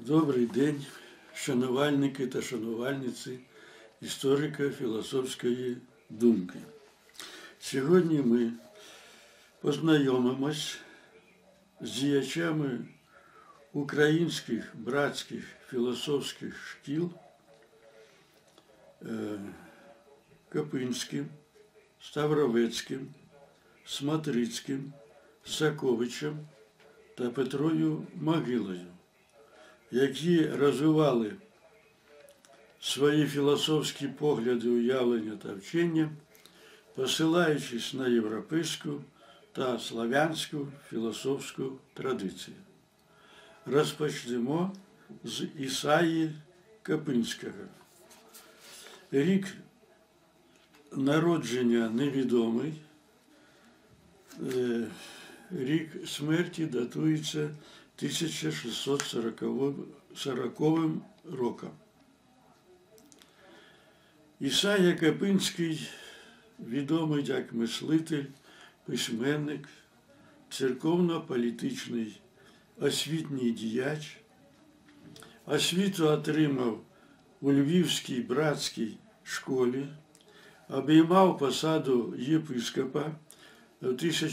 Добрий день, шанувальники та шанувальниці історико-філософської думки. Сьогодні ми познайомимось з діячами українських братських філософських шкіл Копинським, Ставровецьким, Смотрицьким, Саковичем та Петрою Могилою, які розвивали свої філософські погляди, уявлення та вчення, посилаючись на європейську та славянську філософську традицію. Розпочнемо з Ісаї Копинського. Рік народження невідомий, рік смерті датується 1640 роком. Ісая Копинський відомий як мислитель, письменник, церковно-політичний освітній діяч. Освіту отримав у Львівській братській школі, обіймав посаду єпископа у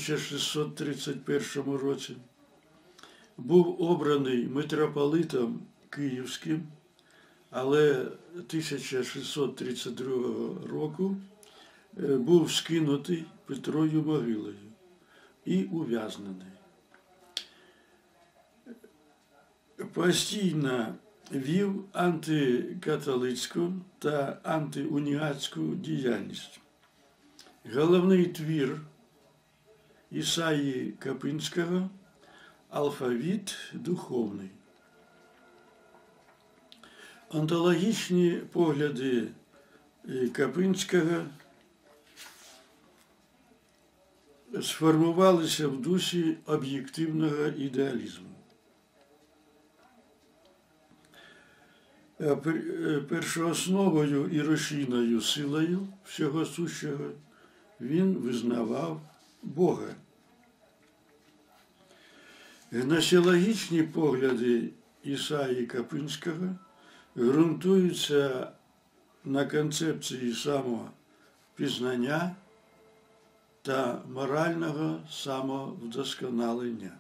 1631 році. Був обраний митрополитом Київським, але 1632 року був скинутий Петрою Могилою і ув'язнений. Постійно вів антикатолицьку та антиуніатську діяльність. Головний твір Ісаї Копинського «Алфавіт духовний». Онтологічні погляди Копинського сформувалися в дусі об'єктивного ідеалізму. Першоосновою і рушійною силою всього сущого він визнавав Бога. Гносеологічні погляди Ісаї Копинського ґрунтуються на концепції самопізнання та морального самовдосконалення.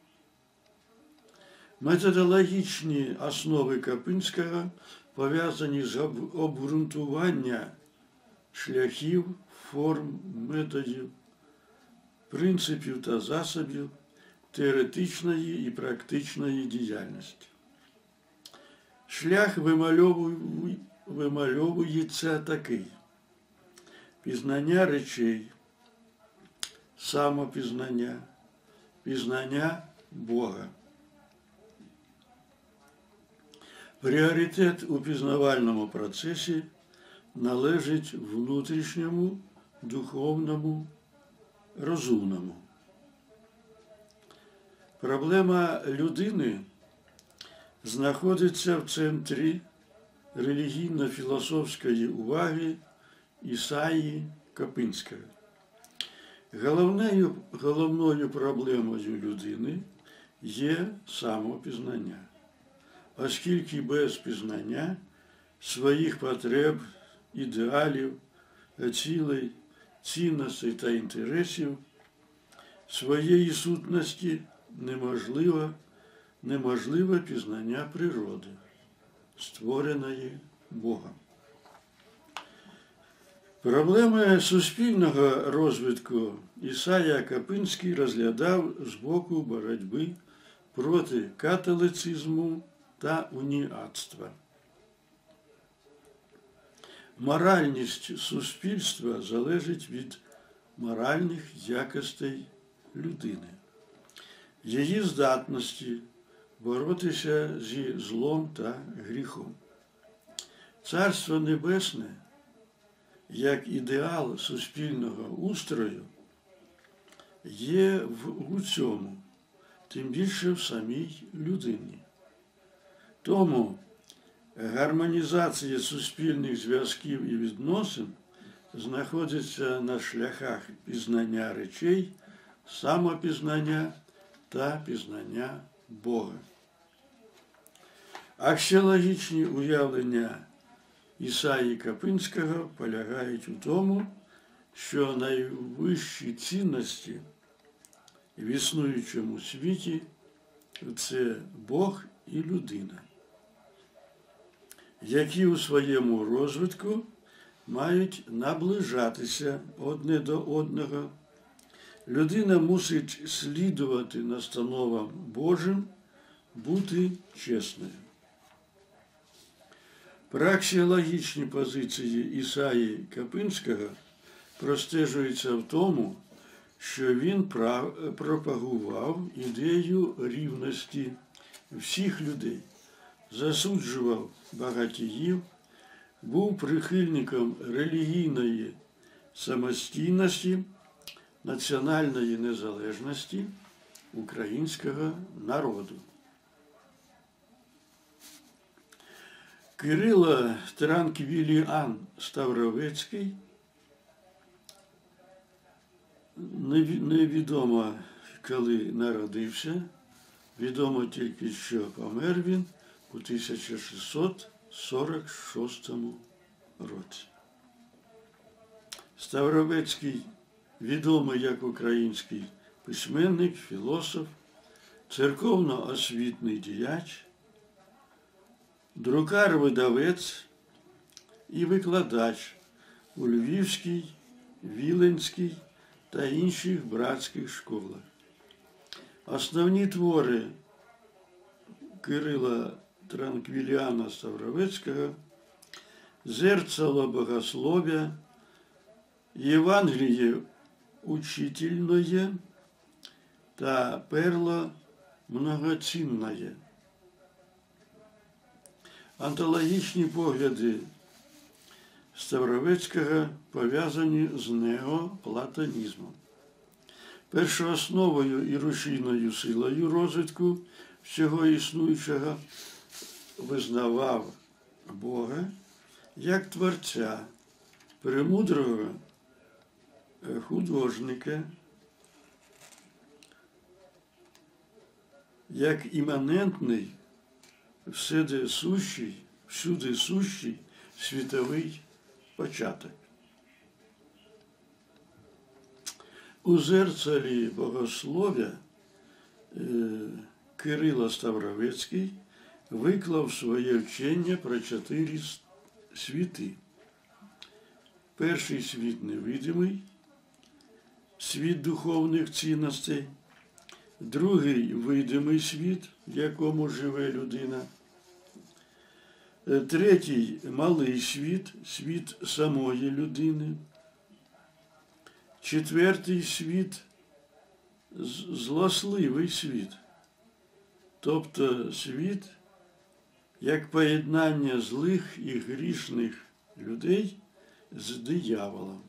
Методологічні основи Копинського пов'язані з обґрунтуванням шляхів, форм, методів, принципів та засобів теоретичної і практичної діяльності. Шлях вимальовується такий: пізнання речей, самопізнання, пізнання Бога. Пріоритет у пізнавальному процесі належить внутрішньому, духовному, розумному. Проблема людини знаходиться в центрі релігійно-філософської уваги Ісаї Копинського. Головною проблемою людини є самопізнання, оскільки без пізнання своїх потреб, ідеалів, цілей, цінностей та інтересів, своєї сутності неможливе пізнання природи, створеної Богом. Проблеми суспільного розвитку Ісая Копинський розглядав з боку боротьби проти католицизму та уніатства. Моральність суспільства залежить від моральних якостей людини, її здатності боротися зі злом та гріхом. Царство Небесне, як ідеал суспільного устрою, є у цьому, тим більше в самій людині. Тому гармонізація суспільних зв'язків і відносин знаходиться на шляхах пізнання речей, самопізнання та пізнання Бога. Аксіологічні уявлення Ісаї Капинського полягають у тому, що найвищі цінності в існуючому світі – це Бог і людина, які у своєму розвитку мають наближатися одне до одного. Людина мусить слідувати настановам Божим, бути чесною. Праксіологічні позиції Ісаї Капинського простежуються в тому, що він пропагував ідею рівності всіх людей, засуджував багатіїв, був прихильником релігійної самостійності, національної незалежності українського народу. Кирило Транквіліан Ставровецький, невідомо, коли народився, відомо тільки, що помер він у 1646 році. Ставровецький відомий як український письменник, філософ, церковно-освітний діяч, друкар-видавець і викладач у Львівській, Віленській та інших братських школах. Основні твори Кирила Транквіліана Ставровецького «Зерцало богослов'я», «Євангеліє учительное» та «Перло многоцінное». Онтологічні погляди Ставровецького пов'язані з неоплатонізмом. Першоосновою і рушійною силою розвитку всього існуючого визнавав Бога як творця, премудрого художника, як іманентний, всюди сущий світовий початок. У «Зерцалі богослов'я» Кирило Ставровецький виклав своє вчення про 4 світи. Перший світ невидимий, світ духовних цінностей, другий видимий світ, в якому живе людина, третій малий світ, світ самої людини, четвертий світ злосливий світ, тобто світ як поєднання злих і грішних людей з дияволом.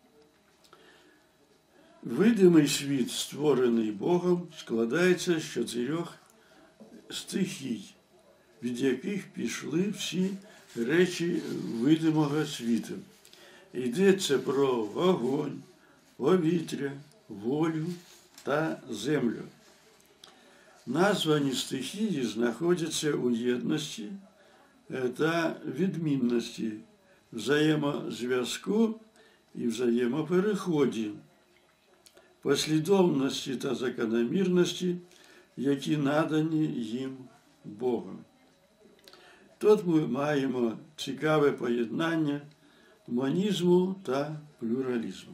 Видимий світ, створений Богом, складається з 4 стихій, від яких пішли всі речі видимого світу. Йдеться про вогонь, повітря, волю та землю. Названі стихії знаходяться у єдності та відмінності, взаємозв'язку і взаємопереході, послідовності та закономірності, які надані їм Богом. Тут ми маємо цікаве поєднання монізму та плюралізму.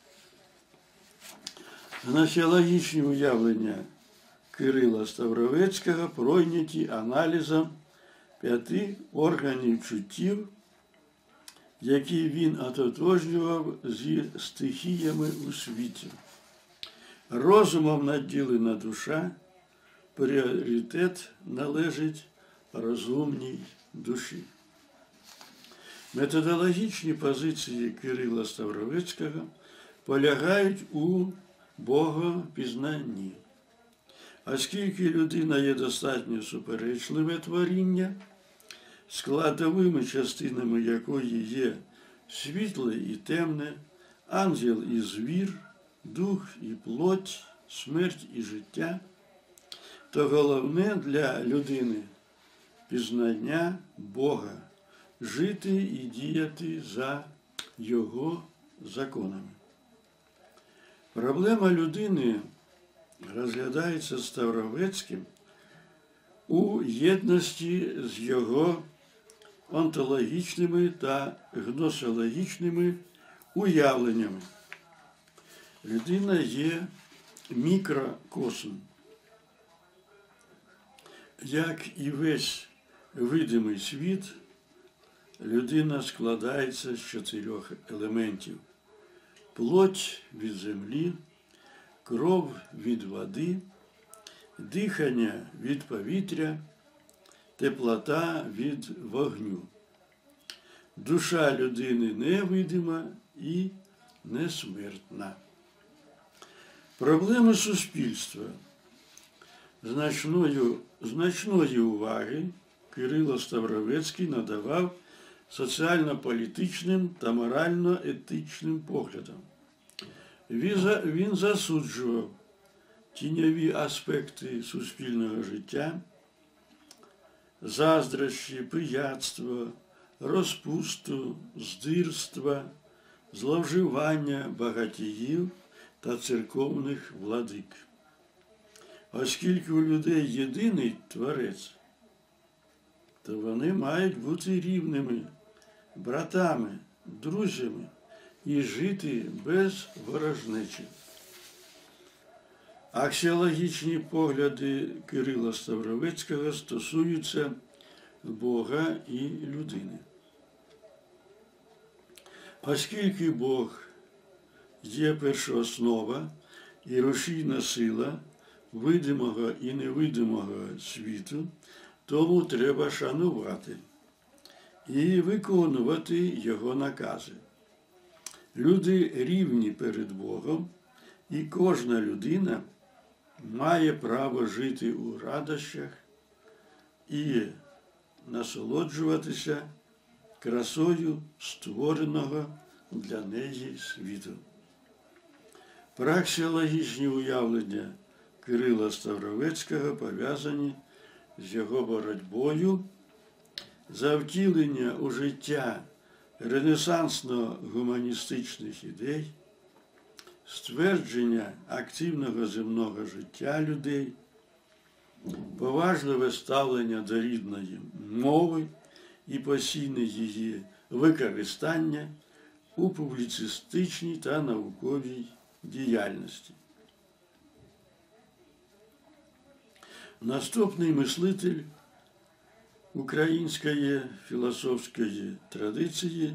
Гносеологічні уявлення Кирила Ставровецького пройняті аналізом 5 органів чуттів, які він ототожнював зі стихіями у світі. Розумом наділена душа, пріоритет належить розумній душі. Методологічні позиції Кирила Ставровецького полягають у богопізнанні. Оскільки людина є достатньо суперечливе творіння, складовими частинами якої є світле і темне, ангел і звір, дух і плоть, смерть і життя, то головне для людини пізнання Бога, жити і діяти за Його законами. Проблема людини розглядається Ставровецьким у єдності з його онтологічними та гносеологічними уявленнями. Людина є мікрокосм. Як і весь видимий світ, людина складається з 4 елементів: плоть від землі, кров від води, дихання від повітря, теплота від вогню. Душа людини невидима і несмертна. Проблеми суспільства. Значної уваги Кирило Ставровецький надавав соціально-політичним та морально-етичним поглядам. Він засуджував тіньові аспекти суспільного життя, заздрощі, пияцтво, розпусту, здирство, зловживання багатіїв та церковних владик. Оскільки у людей єдиний Творець, то вони мають бути рівними, братами, друзями і жити без ворожнечі. Аксіологічні погляди Кирила Ставровецького стосуються Бога і людини. Оскільки Бог є першооснова і рушійна сила видимого і невидимого світу, тому треба шанувати і виконувати його накази. Люди рівні перед Богом, і кожна людина має право жити у радощах і насолоджуватися красою створеного для неї світу. Праксіологічні уявлення Кирила Ставровецького пов'язані з його боротьбою за втілення у життя ренесансно-гуманістичних ідей, ствердження активного земного життя людей, поважливе ставлення до рідної мови і постійне її використання у публіцистичній та науковій діяльності. Наступний мислитель української філософської традиції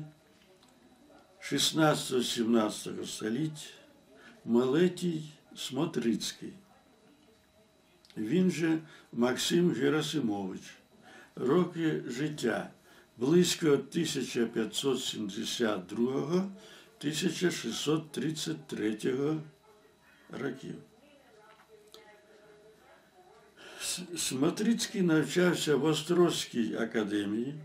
16-17 століть Мелетій Смотрицький. Він же Максим Герасимович. Роки життя близько 1572-1633 років. Смотрицький навчався в Острозькій академії,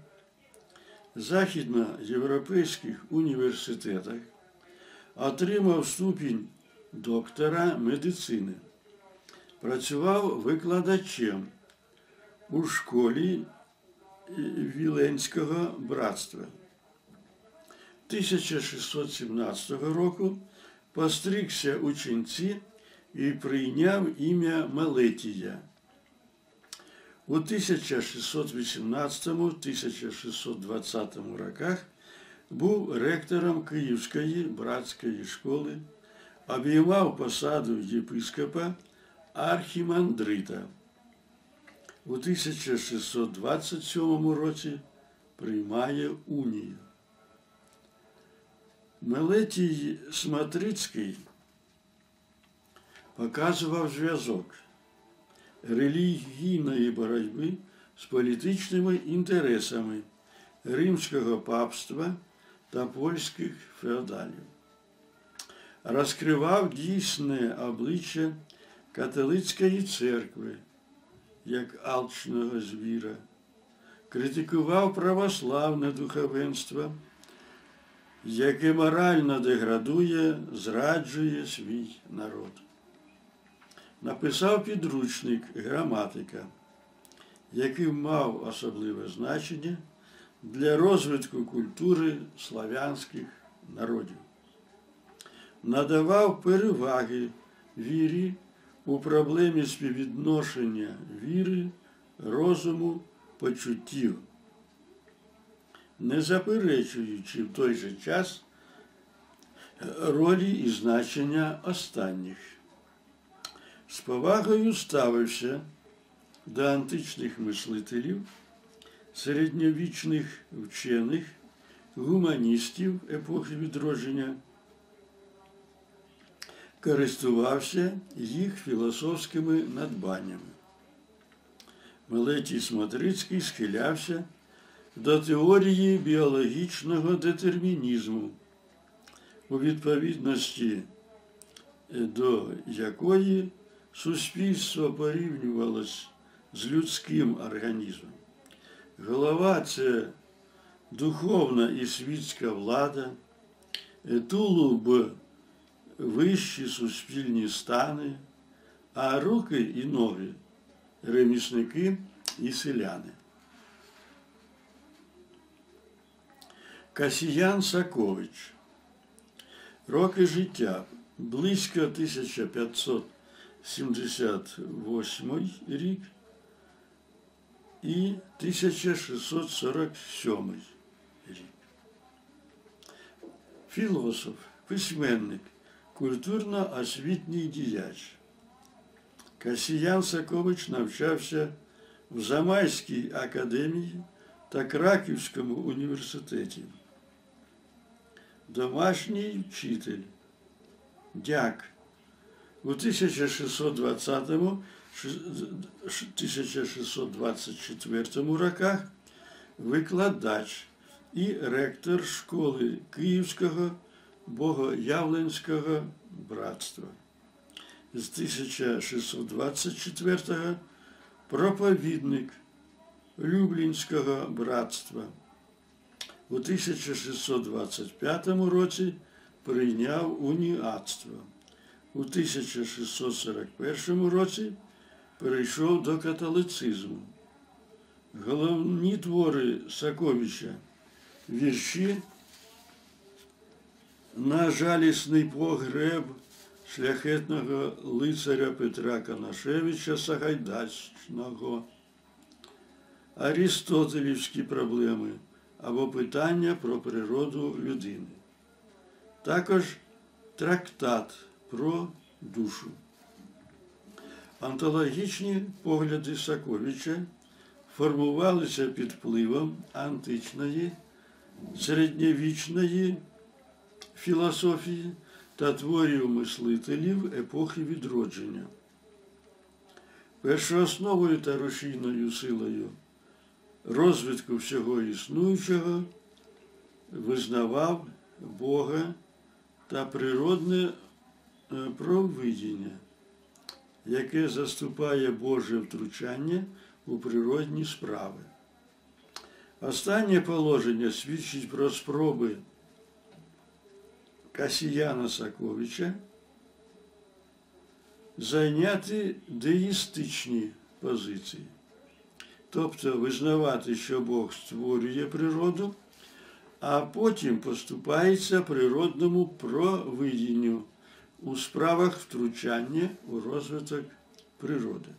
західноєвропейських університетах, отримав ступінь доктора медицини, працював викладачем у школі Віленського братства. 1617 року постригся у ченці і прийняв ім'я Мелетія. У 1618-1620 роках був ректором Київської братської школи, обіймав посаду єпископа архімандрита. У 1627 році приймає унію. Мелетій Смотрицький показував зв'язок релігійної боротьби з політичними інтересами римського папства та польських феодалів. Розкривав дійсне обличчя католицької церкви як алчного звіра, критикував православне духовенство, яке морально деградує, зраджує свій народ. Написав підручник «Граматика», який мав особливе значення для розвитку культури славянських народів. Надавав переваги вірі у проблемі співвідношення віри, розуму, почуттів, не заперечуючи в той же час ролі і значення останніх. З повагою ставився до античних мислителів, середньовічних вчених, гуманістів епохи відродження, користувався їх філософськими надбаннями. Мелетій Смотрицький схилявся до теорії біологічного детермінізму, у відповідності до якої суспільство порівнювалось з людським організмом. Голова – це духовна і світська влада, тулуб – вищі суспільні стани, а руки і ноги – ремісники і селяни. Касіян Сакович. Роки життя близько 1578 рік і 1647 рік. Філософ, письменник, культурно-освітній діяч. Касіян Сакович навчався в Замайській академії та Краківському університеті. Домашній вчитель, дяк. У 1620-1624 роках викладач і ректор школи Київського Богоявленського братства. З 1624-го проповідник Люблінського братства. У 1625 році прийняв уніатство. У 1641 році перейшов до католицизму. Головні твори Саковича – вірші «На жалісний погреб шляхетного лицаря Петра Конашевича Сагайдачного», «Арістотелівські проблеми» або «Питання про природу людини». Також трактат про душу. Онтологічні погляди Саковича формувалися під впливом античної, середньовічної філософії та творів мислителів епохи відродження. Першоосновою та рушійною силою розвитку всього існуючого визнавав Бога та природне провидіння, яке заступає Боже втручання у природні справи. Останнє положення свідчить про спроби Касіяна Саковича зайняти деїстичні позиції, тобто визнавати, що Бог створює природу, а потім поступається природному провидінню у справах втручання у розвиток природи.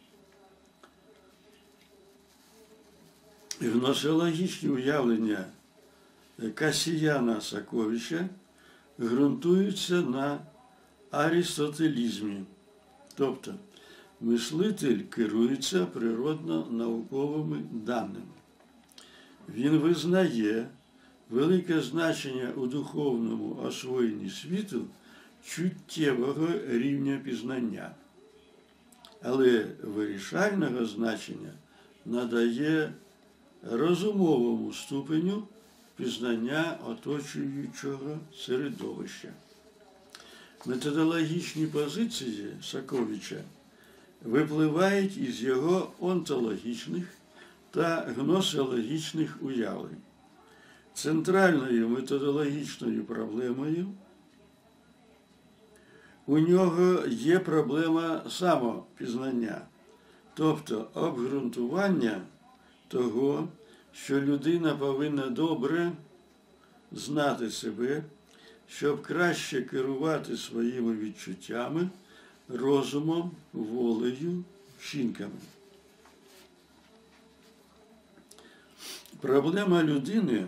Гносеологічні уявлення Касіяна Саковича ґрунтуються на арістотелізмі, тобто мислитель керується природно-науковими даними. Він визнає велике значення у духовному освоєнні світу чуттєвого рівня пізнання, але вирішального значення надає розумовому ступеню пізнання оточуючого середовища. Методологічні позиції Саковича випливають із його онтологічних та гносеологічних уявлень. Центральною методологічною проблемою у нього є проблема самопізнання, тобто обґрунтування того, що людина повинна добре знати себе, щоб краще керувати своїми відчуттями, розумом, волею, вчинками. Проблема людини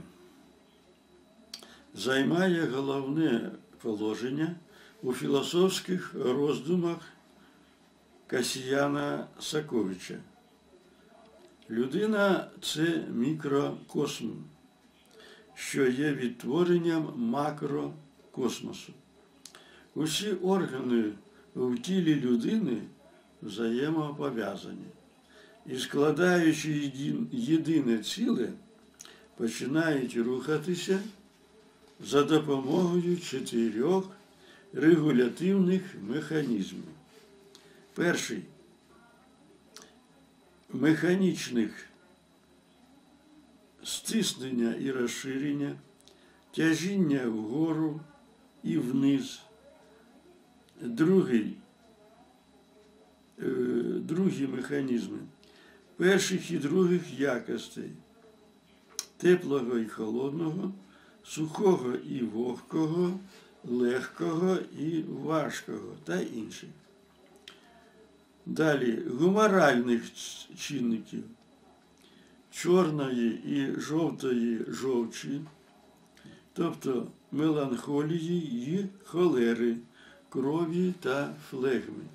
займає головне положення у філософських роздумах Касьяна Саковича. Людина – це мікрокосм, що є відтворенням макрокосмосу. Усі органи в тілі людини взаємопов'язані і, складаючи єдине ціле, починають рухатися за допомогою 4 регулятивних механізмів. Перший – механічних стиснення і розширення, тяжіння вгору і вниз. Другі механізми перших і других якостей – теплого і холодного, сухого і вогкого, легкого і важкого та інших. Далі гуморальних чинників чорної і жовтої жовчі, тобто меланхолії і холери, крові та флегми.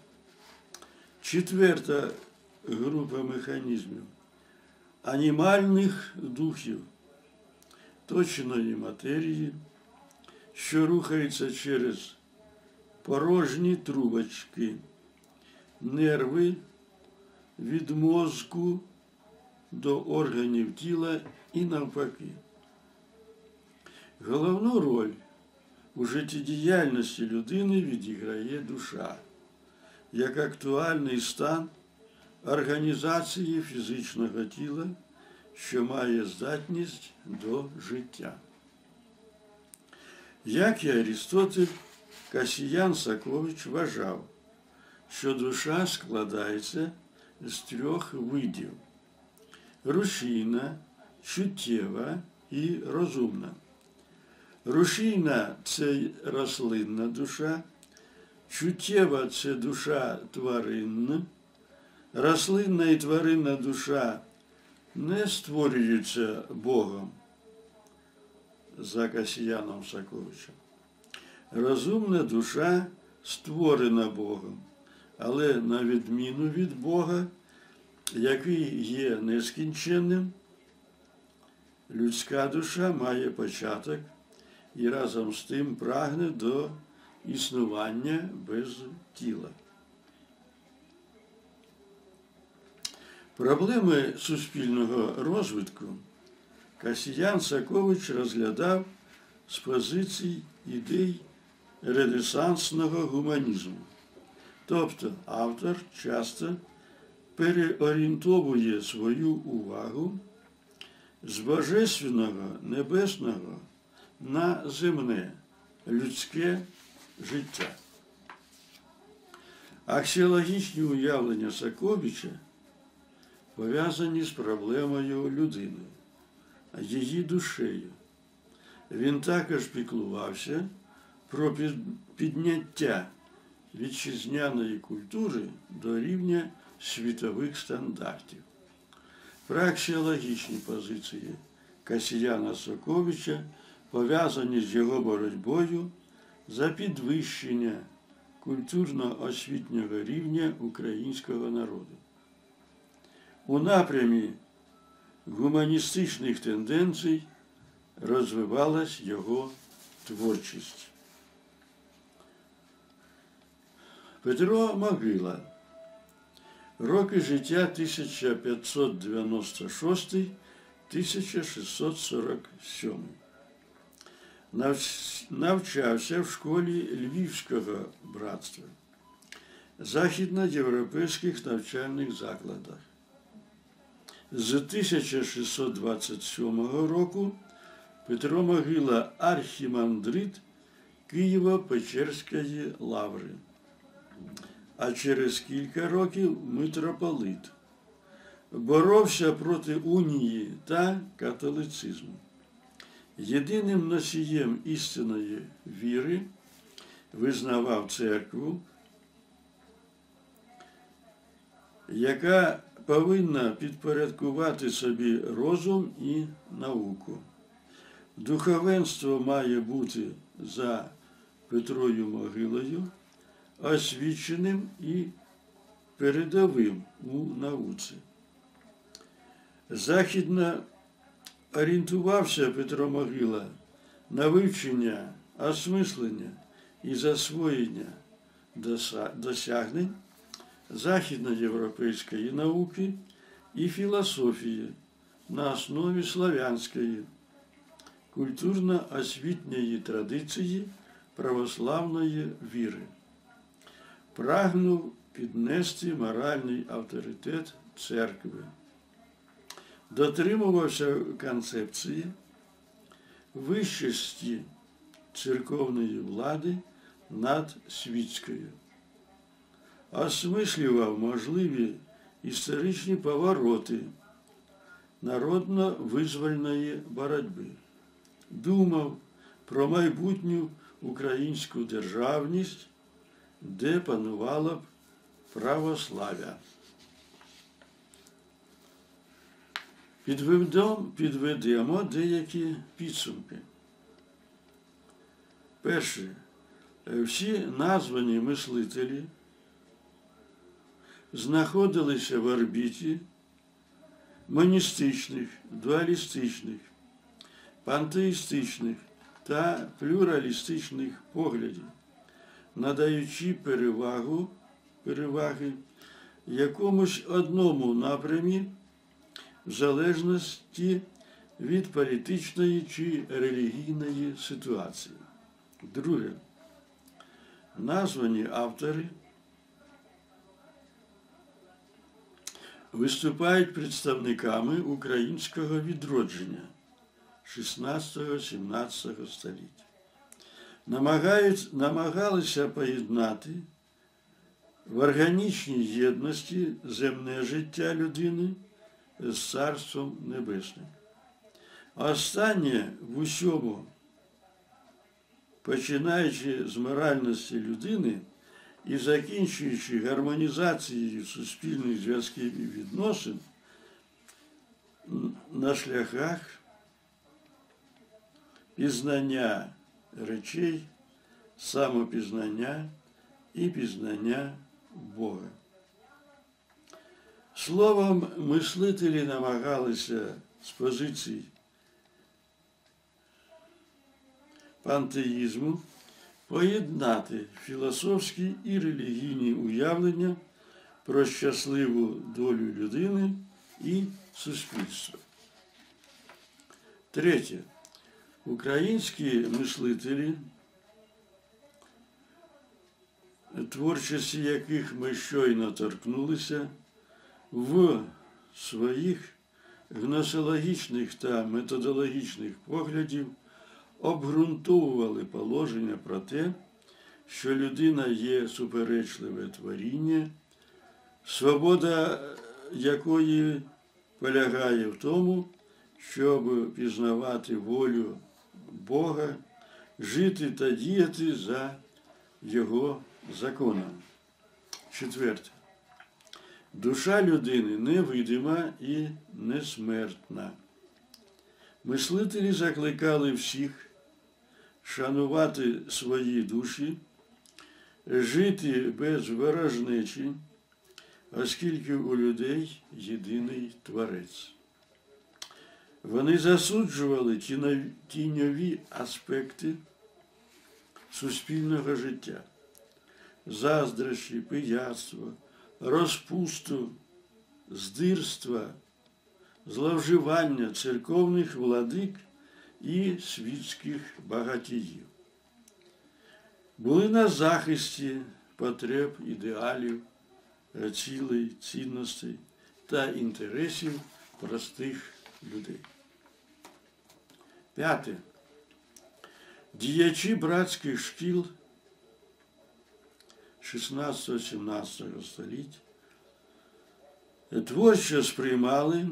4 група механізмів – анімальних духів, точної матерії, що рухається через порожні трубочки, нерви від мозку до органів тіла і навпаки. Головну роль у життєдіяльності людини відіграє душа, як актуальний стан організації фізичного тіла, що має здатність до життя. Як і Арістотель, Касьян Сакович вважав, що душа складається з 3 видів – рушійна, чуттєва і розумна. Рушійна – це рослинна душа, чуттєва – це душа тваринна, рослинна і тваринна душа не створюються Богом, за Касьяном Саковичем. Розумна душа створена Богом, але на відміну від Бога, який є нескінченним, людська душа має початок і разом з тим прагне до існування без тіла. Проблеми суспільного розвитку Касьян Сакович розглядав з позицій ідей ренесансного гуманізму. Тобто автор часто переорієнтовує свою увагу з божественного, небесного на земне, людське життя. Аксіологічні уявлення Саковича пов'язані з проблемою людини, її душею. Він також піклувався про підняття вітчизняної культури до рівня світових стандартів. Праксіологічні позиції Касьяна Саковича пов'язані з його боротьбою за підвищення культурно-освітнього рівня українського народу. У напрямі гуманістичних тенденцій розвивалась його творчість. Петро Могила. Роки життя 1596-1647. Навчався в школі Львівського братства, західноєвропейських навчальних закладах. З 1627 року Петро Могила – архімандрит Києво-Печерської лаври, а через кілька років митрополит боровся проти унії та католицизму. Єдиним носієм істинної віри визнавав церкву, яка повинна підпорядкувати собі розум і науку. Духовенство має бути за Петрою Могилою освіченим і передовим у науці. Західно орієнтувався Петро Могила на вивчення, осмислення і засвоєння досягнень західноєвропейської науки і філософії на основі славянської, культурно-освітньої традиції православної віри. Прагнув піднести моральний авторитет церкви. Дотримувався концепції вищості церковної влади над світською. Осмислював можливі історичні повороти народно-визвольної боротьби. Думав про майбутню українську державність, де панувало б православ'я. Підведемо деякі підсумки. Перше. Всі названі мислителі знаходилися в орбіті моністичних, дуалістичних, пантеїстичних та плюралістичних поглядів, надаючи переваги якомусь одному напрямі в залежності від політичної чи релігійної ситуації. Друге. Названі автори виступають представниками українського відродження 16-17 століття. Намагалися поєднати в органічній єдності земне життя людини з Царством Небесним. Останнє в усьому, починаючи з моральності людини і закінчуючи гармонізацією суспільних зв'язків і відносин на шляхах пізнання речей, самопізнання і пізнання Бога. Словом, мислителі намагалися з позицій пантеїзму поєднати філософські і релігійні уявлення про щасливу долю людини і суспільства. Третє. Українські мислителі, творчості яких ми щойно торкнулися, в своїх гносеологічних та методологічних поглядів обґрунтовували положення про те, що людина є суперечливе творіння, свобода якої полягає в тому, щоб пізнавати волю Бога, жити та діяти за Його законом. Четверте. Душа людини невидима і несмертна. Мислителі закликали всіх шанувати свої душі, жити без ворожнечі, оскільки у людей єдиний Творець. Вони засуджували тіньові аспекти суспільного життя – заздрощі, пияцтво, розпусту, здирства, зловживання церковних владик і світських багатіїв. Були на захисті потреб, ідеалів, цілей, цінностей та інтересів простих людей. П'яте. Діячі братських шкіл 16-17 століть творчо сприймали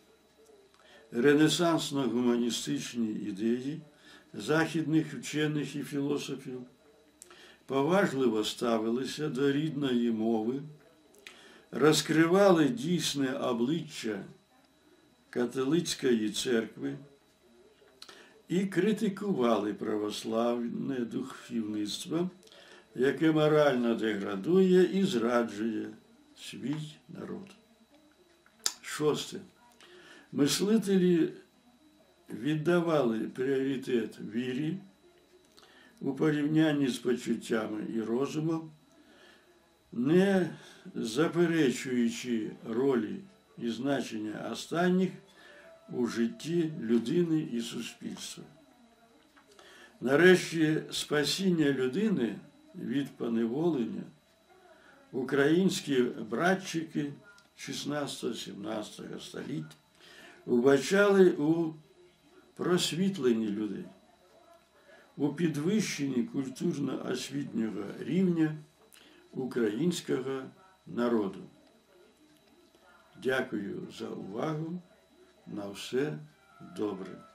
ренесансно-гуманістичні ідеї західних вчених і філософів, поважливо ставилися до рідної мови, розкривали дійсне обличчя католицької церкви і критикували православне духовництво, яке морально деградує і зраджує свій народ. 6. Мислителі віддавали пріоритет вірі у порівнянні з почуттями і розумом, не заперечуючи ролі і значення останніх у житті людини і суспільства. Нарешті, спасіння людини від поневолення українські братчики 16-17 століть вбачали у просвітленні людей, у підвищенні культурно-освітнього рівня українського народу. Дякую за увагу. На все добре.